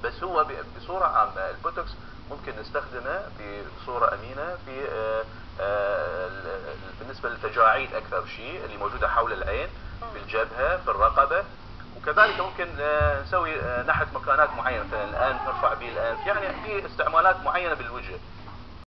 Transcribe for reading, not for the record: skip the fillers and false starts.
بس هو بصورة عامة البوتوكس ممكن نستخدمه بصورة أمينة في بالنسبة للتجاعيد أكثر شيء اللي موجودة حول العين، في الجبهة، في الرقبة. وكذلك ممكن نسوي نحت مكانات معينة، مثلا الأنف نرفع به الأنف، يعني في استعمالات معينة بالوجه.